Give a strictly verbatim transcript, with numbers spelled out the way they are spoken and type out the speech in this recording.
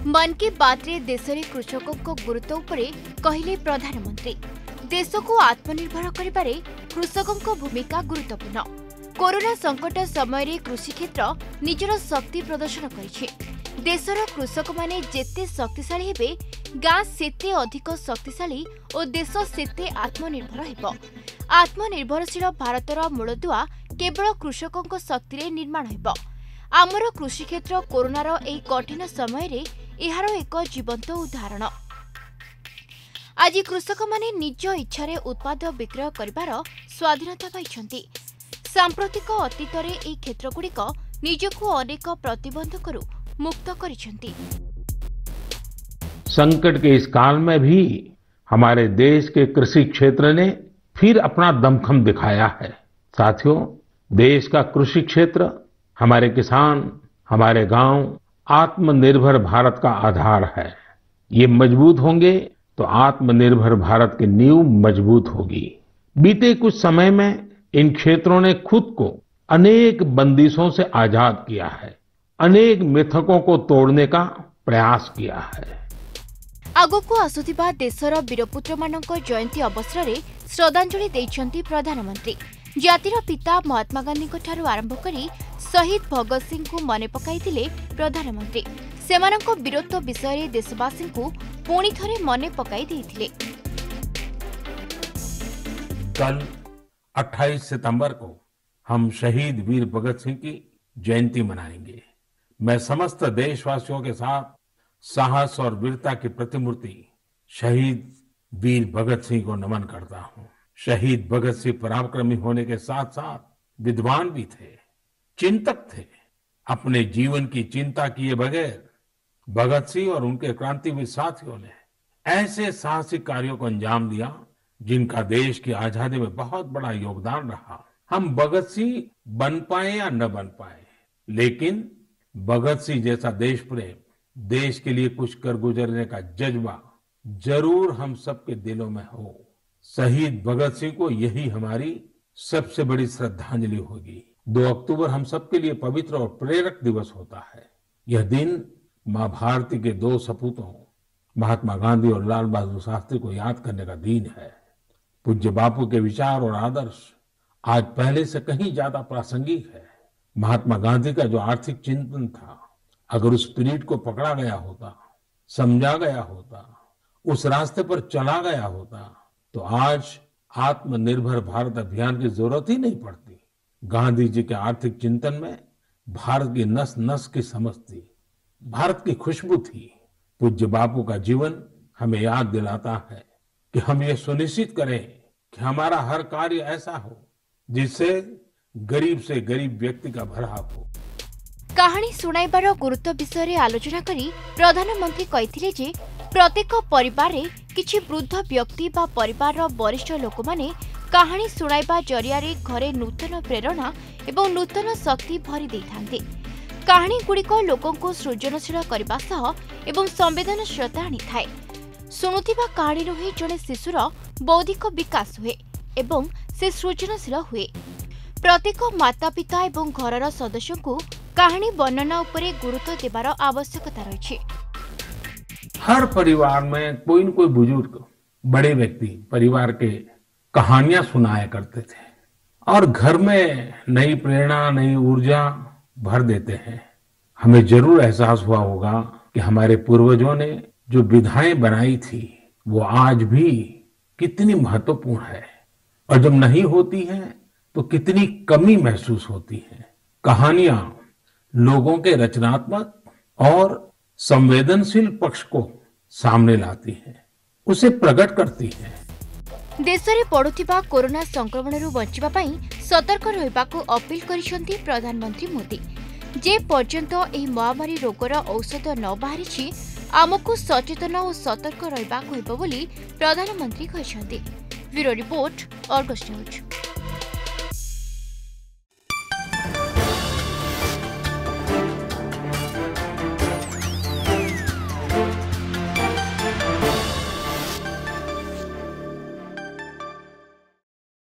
मन की बात रे देश रे कृषकों को गुरुत्व उपरे कहिले प्रधानमंत्री। देश को आत्मनिर्भर करिबारे कृषकों को भूमिका गुरुत्वपूर्ण। कोरोना संकट समय रे कृषि क्षेत्र निजर शक्ति प्रदर्शन करिछि। देशर कृषक माने जेते शक्तिशाली हेबे गाँ सेते अधिक शक्तिशाली और देश सेते आत्मनिर्भर हेबो। आत्मनिर्भरशील भारतर मूलदुआ केवल कृषकों शक्ति रे निर्माण हेबो। आमर कृषि क्षेत्र कोरोनार एही कठिन समय रे एहार एक जीवंत उदाहरण। आज कृषक माने निज इच्छा रे उत्पाद विक्रय करिबार स्वाधीनता पाइछन्ति। सांप्रतिक अतीत रे एही क्षेत्रगुड़िक निजको अनेक प्रतिबंधकरू मुक्त करिछन्ति। संकट के इस काल में भी हमारे देश के कृषि क्षेत्र ने फिर अपना दमखम दिखाया है। साथियों, देश का कृषि क्षेत्र, हमारे किसान, हमारे गांव आत्मनिर्भर भारत का आधार है। ये मजबूत होंगे तो आत्मनिर्भर भारत की नींव मजबूत होगी। बीते कुछ समय में इन क्षेत्रों ने खुद को अनेक बंदिशों से आजाद किया है, अनेक मिथकों को तोड़ने का प्रयास किया है। आगको आसुथिबा देशर वीरपुत्र मानक जयंती अवसर में श्रद्धांजलि देइछन्ति प्रधानमंत्री। जातिर पिता महात्मा गांधी ठारू आरंभ करी शहीद भगत सिंह को मने पकाइथिले प्रधानमंत्री। सेमानक वीरत्व विषय देशवासी को पुणी थरे मने पकाई देइथिले। कल अट्ठाईस सितंबर को हम शहीद वीर भगत सिंह की जयंती मनाएंगे। मैं समस्त देशवासियों के साथ साहस और वीरता की प्रतिमूर्ति शहीद वीर भगत सिंह को नमन करता हूं। शहीद भगत सिंह पराक्रमी होने के साथ साथ विद्वान भी थे, चिंतक थे। अपने जीवन की चिंता किए बगैर भगत सिंह और उनके क्रांतिवीर साथियों ने ऐसे साहसिक कार्यों को अंजाम दिया जिनका देश की आजादी में बहुत बड़ा योगदान रहा। हम भगत सिंह बन पाए या न बन पाए, लेकिन भगत सिंह जैसा देश प्रेम, देश के लिए कुछ कर गुजरने का जज्बा जरूर हम सबके दिलों में हो। शहीद भगत सिंह को यही हमारी सबसे बड़ी श्रद्धांजलि होगी। दो अक्टूबर हम सबके लिए पवित्र और प्रेरक दिवस होता है। यह दिन मां भारती के दो सपूतों महात्मा गांधी और लाल बहादुर शास्त्री को याद करने का दिन है। पूज्य बापू के विचार और आदर्श आज पहले से कहीं ज्यादा प्रासंगिक है। महात्मा गांधी का जो आर्थिक चिंतन था, अगर उस स्पिरिट को पकड़ा गया होता, समझा गया होता, उस रास्ते पर चला गया होता, तो आज आत्मनिर्भर भारत अभियान की जरूरत ही नहीं पड़ती। गांधी जी के आर्थिक चिंतन में भारत की नस नस की समझ थी, भारत की खुशबू थी। पूज्य बापू का जीवन हमें याद दिलाता है कि हम ये सुनिश्चित करें कि हमारा हर कार्य ऐसा हो जिससे गरीब से गरीब व्यक्ति का भला हो। कहानी सुनाइबार गुरुत्व विषय रे आलोचना करी प्रधानमंत्री कहिथिले जे प्रत्येक परिवार रे किछि वृद्ध व्यक्ति बा परिवार रो वरिष्ठ लोक माने कहानी सुनाइबा जरिया रे घरे नूतन प्रेरणा एवं नूतन शक्ति भरी देइथांते। कहानी गुड़िक लोकों को सृजनशील करबा सह एवं संवेदनशीलता आनिथाए। शुणुथिबा कहानी रो ही जणे शिशुर बौद्धिक विकास हुए एवं से सृजनशील हुए। प्रत्येक माता पिता एवं घरर सदस्यों को कहानी वर्णना उपरे गुरुत्व देवार आवश्यकता रही। हर परिवार में कोई न कोई बुजुर्ग, बड़े व्यक्ति परिवार के कहानियां सुनाया करते थे और घर में नई प्रेरणा, नई ऊर्जा भर देते हैं। हमें जरूर एहसास हुआ होगा कि हमारे पूर्वजों ने जो विधाएं बनाई थी वो आज भी कितनी महत्वपूर्ण है, और जब नहीं होती है तो कितनी कमी महसूस होती है। कहानियां लोगों के रचनात्मक और संवेदनशील पक्ष को सामने लाती है, उसे प्रकट करती है। देश में बढ़ुथिबा कोरोना संक्रमण बचिबा पई सतर्क रहिबाकू अपील करिसेंती प्रधानमंत्री मोदी। जे पर्यंत एही महामारी रोगर औषध न बाहरिछि, आमको सचेतन और सतर्क रहिबाकू हेबो बोली प्रधानमंत्री कहिसेंती। Bureau report, Argus news.